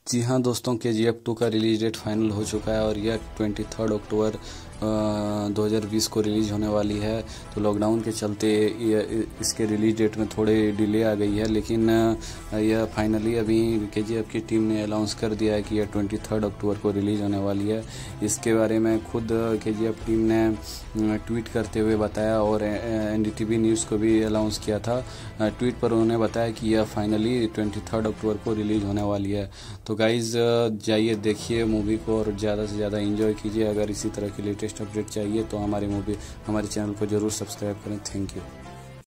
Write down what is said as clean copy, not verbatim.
जी हाँ दोस्तों, KGF 2 का रिलीज डेट फाइनल हो चुका है और यह 23 अक्टूबर 2020 को रिलीज होने वाली है। तो लॉकडाउन के चलते इसके रिलीज डेट में थोड़े डिले आ गई है, लेकिन यह फाइनली अभी KGF की टीम ने अनाउंस कर दिया है कि यह 23 अक्टूबर को रिलीज होने वाली है। इसके बारे में खुद KGF टीम ने ट्वीट करते हुए बताया और NDTV न्यूज़ को भी अनाउंस किया था। ट्वीट पर उन्होंने बताया कि यह फाइनली 23 अक्टूबर को रिलीज होने वाली है। तो गाइज़ जाइए देखिए मूवी को और ज़्यादा से ज़्यादा एंजॉय कीजिए। अगर इसी तरह की लेटेस्ट अपडेट चाहिए तो हमारे चैनल को ज़रूर सब्सक्राइब करें। Thank you.